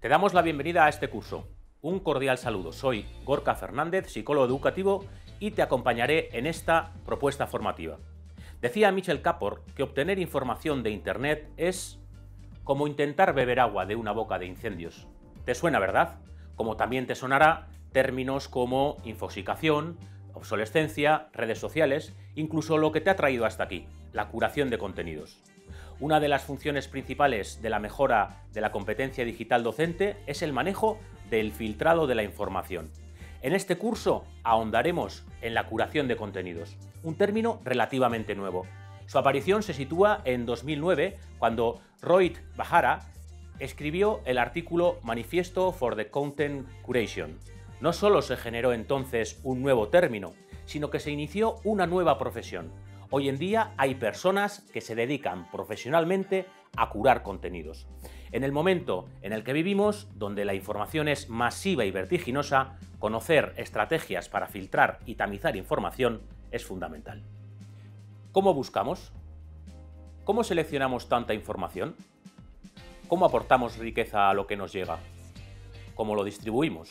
Te damos la bienvenida a este curso. Un cordial saludo. Soy Gorka Fernández, psicólogo educativo, y te acompañaré en esta propuesta formativa. Decía Michel Kapor que obtener información de Internet es como intentar beber agua de una boca de incendios. ¿Te suena, verdad? Como también te sonará términos como infoxicación, obsolescencia, redes sociales, incluso lo que te ha traído hasta aquí, la curación de contenidos. Una de las funciones principales de la mejora de la competencia digital docente es el manejo del filtrado de la información. En este curso ahondaremos en la curación de contenidos, un término relativamente nuevo. Su aparición se sitúa en 2009, cuando Rohit Behara escribió el artículo Manifesto for the Content Curation. No solo se generó entonces un nuevo término, sino que se inició una nueva profesión. Hoy en día hay personas que se dedican profesionalmente a curar contenidos. En el momento en el que vivimos, donde la información es masiva y vertiginosa, conocer estrategias para filtrar y tamizar información es fundamental. ¿Cómo buscamos? ¿Cómo seleccionamos tanta información? ¿Cómo aportamos riqueza a lo que nos llega? ¿Cómo lo distribuimos?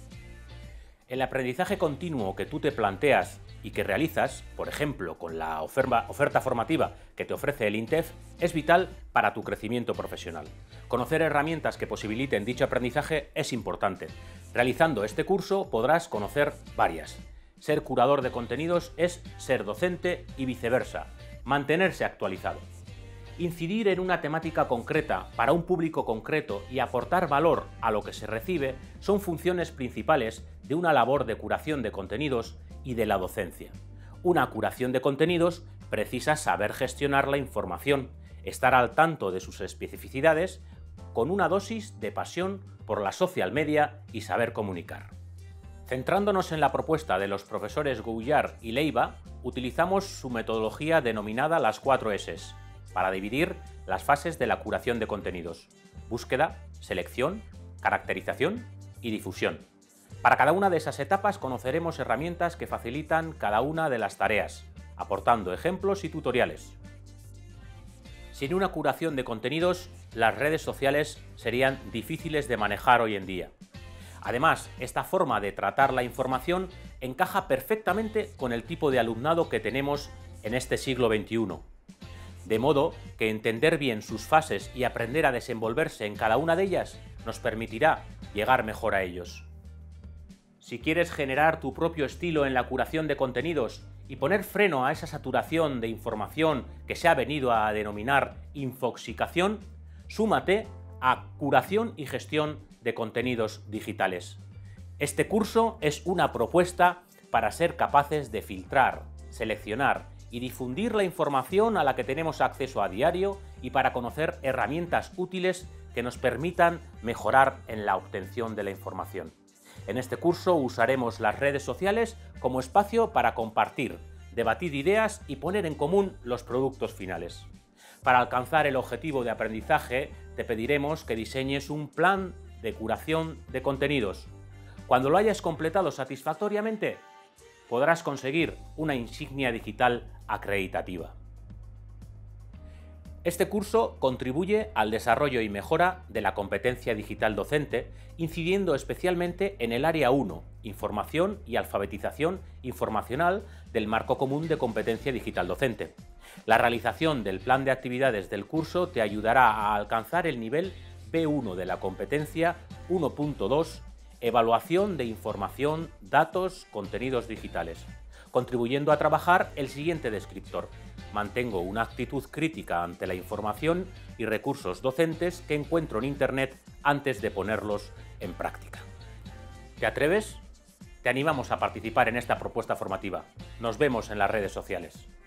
El aprendizaje continuo que tú te planteas y que realizas, por ejemplo, con la oferta formativa que te ofrece el INTEF, es vital para tu crecimiento profesional. Conocer herramientas que posibiliten dicho aprendizaje es importante. Realizando este curso podrás conocer varias. Ser curador de contenidos es ser docente y viceversa. Mantenerse actualizado. Incidir en una temática concreta para un público concreto y aportar valor a lo que se recibe son funciones principales de una labor de curación de contenidos y de la docencia. Una curación de contenidos precisa saber gestionar la información, estar al tanto de sus especificidades, con una dosis de pasión por la social media y saber comunicar. Centrándonos en la propuesta de los profesores Gouillard y Leiva, utilizamos su metodología denominada las 4 S's, para dividir las fases de la curación de contenidos: búsqueda, selección, caracterización y difusión. Para cada una de esas etapas conoceremos herramientas que facilitan cada una de las tareas, aportando ejemplos y tutoriales. Sin una curación de contenidos, las redes sociales serían difíciles de manejar hoy en día. Además, esta forma de tratar la información encaja perfectamente con el tipo de alumnado que tenemos en este siglo XXI. De modo que entender bien sus fases y aprender a desenvolverse en cada una de ellas nos permitirá llegar mejor a ellos. Si quieres generar tu propio estilo en la curación de contenidos y poner freno a esa saturación de información que se ha venido a denominar infoxicación, súmate a Curación y Gestión de Contenidos Digitales. Este curso es una propuesta para ser capaces de filtrar, seleccionar y difundir la información a la que tenemos acceso a diario y para conocer herramientas útiles que nos permitan mejorar en la obtención de la información. En este curso usaremos las redes sociales como espacio para compartir, debatir ideas y poner en común los productos finales. Para alcanzar el objetivo de aprendizaje, te pediremos que diseñes un plan de curación de contenidos. Cuando lo hayas completado satisfactoriamente, podrás conseguir una insignia digital acreditativa. Este curso contribuye al desarrollo y mejora de la competencia digital docente, incidiendo especialmente en el área 1, información y alfabetización informacional del marco común de competencia digital docente. La realización del plan de actividades del curso te ayudará a alcanzar el nivel B1 de la competencia 1.2, evaluación de información, datos, contenidos digitales, contribuyendo a trabajar el siguiente descriptor: mantengo una actitud crítica ante la información y recursos docentes que encuentro en Internet antes de ponerlos en práctica. ¿Te atreves? Te animamos a participar en esta propuesta formativa. Nos vemos en las redes sociales.